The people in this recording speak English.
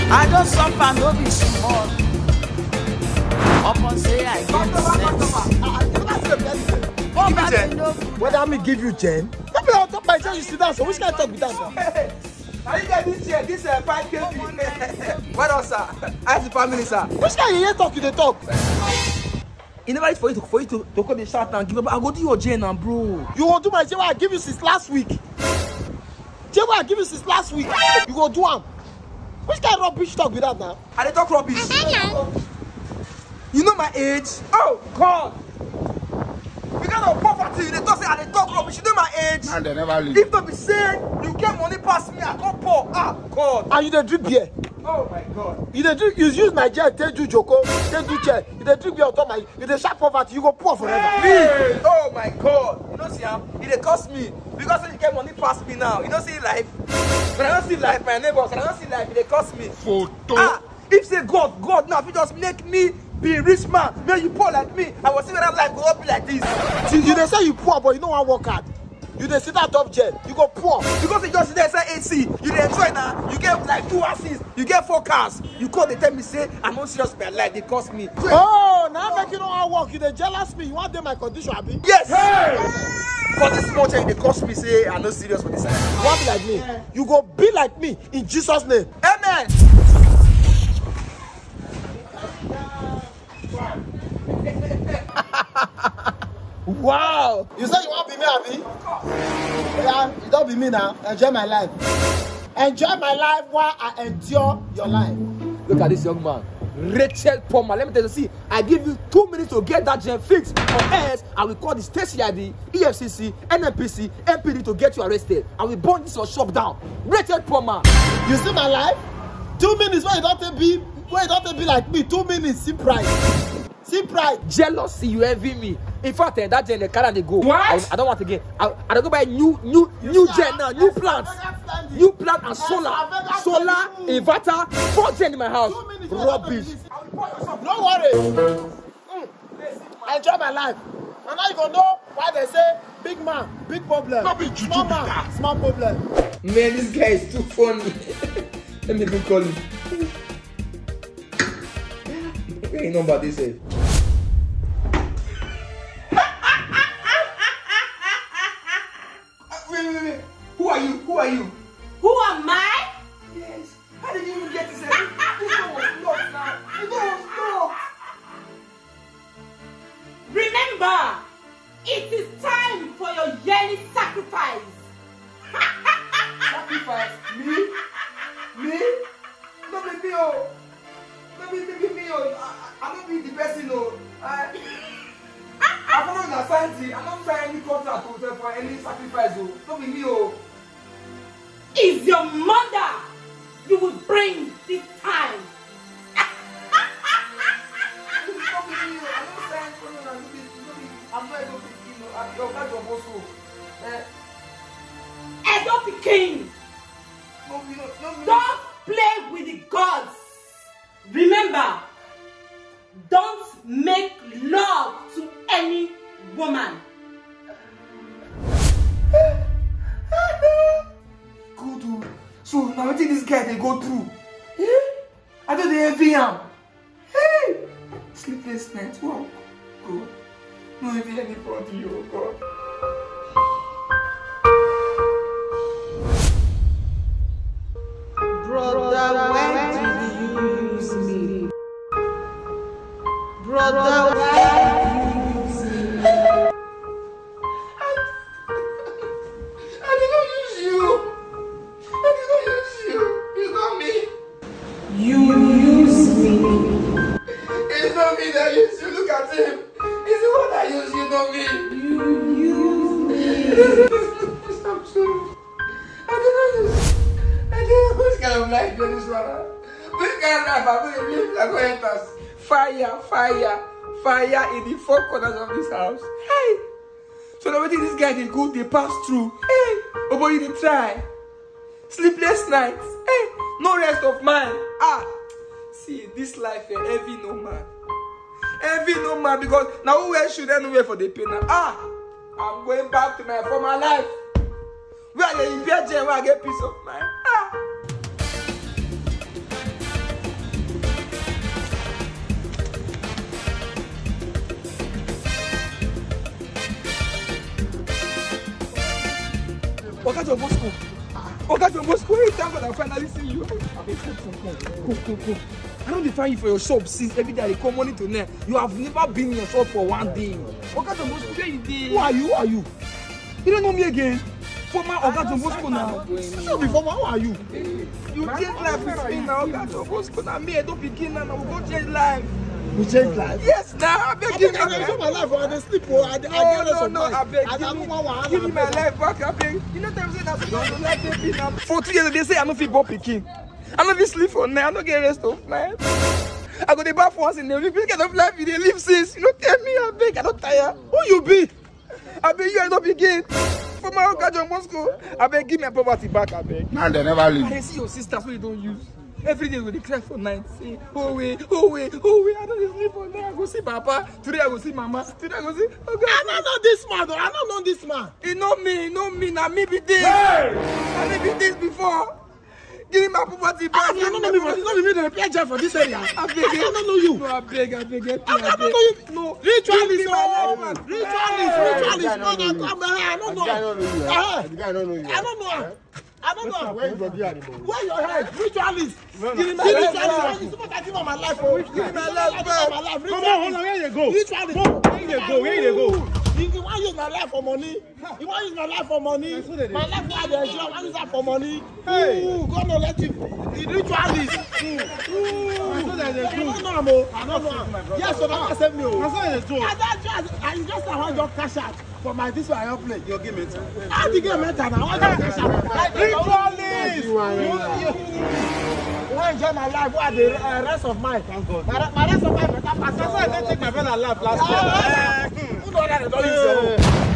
I just suffer no be small. Upon say I get sense. Whether me give you Jen? Maybe on top my chair you sit down. So which kind of talk with that? Are you get this chair? This 5 kg. What else, sir? Ask the family, sir. Which kind of here talk you dey talk? It never is for you to call the shout and give up. I go do your Jen now, bro. You won't do my chair I give you since last week. Chair I give you since last week. You go do am. Which kind of rubbish talk with that now? I dey talk rubbish. You know my age? Oh God! Because of poverty, they talk say I dey talk rubbish. You know my age? And they never leave. If to be said you get money past me, I go poor. Ah God! And you dey drink beer. Oh my God! You dey drink. You use my chair take do joko, take do chair. You dey drink beer on top my. You dey sharp poverty. You go poor forever. Me? Oh my God! You know see am? It dey cost me because you get money past me now. You know see life. When I don't see life, my neighbors. When I don't see life, it dey cost me. Photo. Ah! If say God now, if you just make me be a rich man, then you poor like me, I will see whether life go up be like this. See, you dey say you poor, but you don't want to work hard. You dey sit at top chair. You go poor. Because you just sit there say AC, you dey enjoy now, you get like 2 houses, you get 4 cars. You call, they tell me say I'm not serious with my life, they cost me. Oh, now make you know how work. You dey jealous me. You want them my condition, abi? Yes! Hey! For this small change, they cost me say I'm not serious for this life. You want be like me? You go be like me in Jesus' name. Amen! Wow! You say you want be me, abi? Yeah, you don't be me now. Enjoy my life. Enjoy my life while I endure your life. Look at this young man. Rachel Palmer. Let me tell you, see, I give you 2 minutes to get that gen fixed, or else I will call the state CID, EFCC, NNPC, MPD to get you arrested. I will burn this your shop down. Rachel Palmer. You see my life? 2 minutes when you don't be like me. 2 minutes, see pride. See pride. Jealousy, you envy me. In fact, that gen the car and they go. What? I don't want to get. I don't go buy new gen now, new plants, and solar, inverter, 4 gen in my house. Rubbish. Don't worry. I enjoy my life. And now you gonna know why they say big man, big problem. Small man, small problem. Man, this guy is too funny. Let me go call him. Where you know about this? Wait. Who are you? Who am I? Yes. How did you even get this? This one was locked now. This one was locked. Remember, it is time for your yearly sacrifice. Sacrifice? Me? Don't make me oh. Don't make me oh. I'm not being the person oh. I'm not in a fancy. I'm not signing any contract for any sacrifice oh. Don't be me oh. Is your mother you will bring this time? Don't be me oh. I'm not signing for no. I'm not able to you know. I'm your guy your boss oh. Edo Pikin. No. Don't play with the gods. Remember, don't make love to any woman. Go through. So now what did this guy they go through? I don't envy him. Hey, sleepless nights. Wow, God. No envy anybody, oh God. Brother, why did you use me? Brother, why did you use me? I did not use you. It's not me. You use me. It's not me that used you. Look at him. It's the one that used you, not me. You use me. I'm sorry. I did not use you. Which kind of life is this one? Which kind of life I'm going to live? I'm going to enter fire in the 4 corners of this house. Hey! So now what this guy did go, they pass through. Hey! Oh boy, you did try. Sleepless nights. Hey! No rest of mind. Ah! See, this life, envy no man. Envy no man, because now who should anywhere for the pain now? Ah! I'm going back to my former life. Where I get peace of mind. Ah! Oga John Bosco. Oga John Bosco, hey, thank God I finally see you. Go. I don't define you for your shop since every day I come money to now. You have never been in your shop for one day. Oga John Bosco, where you dey? Who are you? You don't know me again? Former Oga John Bosco now. So before, who are you? You change life with me now, Oga John Bosco. Now me, I don't begin now. We go change life. We change life? Yes, now. I beg you. I enjoy my life. I sleep. I beg. Give me my life back. I beg. You know what I'm saying? That's like taking now. For 2 years, they say I don't feel born picking. I don't feel sleep for night. I don't get rest of night. I go to bath once in a week. Kind of life you dey live since. You don't tell me. I beg. I don't tire. Who you be? I beg you. I don't begin. For my Oga John Bosco, I beg. Give me my property back. I beg. And they never leave. I see your sisters who you don't use. Every day we declare for night. Say, oh wait. I don't sleep for night. I go see Papa. Today I go see Mama. Today I go see. Oh, I don't know this man. I don't know this man. He know me. Now me be this. Hey! I never be this before. Give me my property back. You don't know me for this. Don't be me the PJ for this area. I beg. I don't know you. No, I beg. I don't know you. No. Ritualist. Ritualist. No, come here. I don't know. I don't know. Where is your dear anymore? Where your head? Ritualist. Give me my Ritualist. life. You supposed to give my life. Give me my life. Come on, hold on. Where you go? Ritualist. Where you go? You want to use my life for money? You want to use my life for money? My life for the enjoy. I want to use that for money. Hey, God no let you. The ritualist. I don't know. Yes, so that's save me. I just want your cash out for my this one I don't play. You give me. How do you get mental now? I want your cash out. Ritualist. You enjoy my life. What are the rest of mine? Thank God. My rest of mine better pass. That's why I didn't take my brother life last year. Who know that they don't use